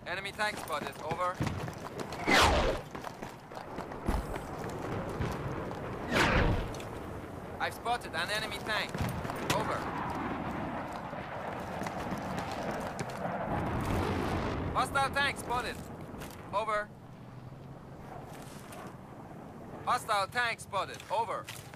Enemy tank spotted. Over. I've spotted an enemy tank. Over. Hostile tank spotted. Over. Hostile tank spotted. Over.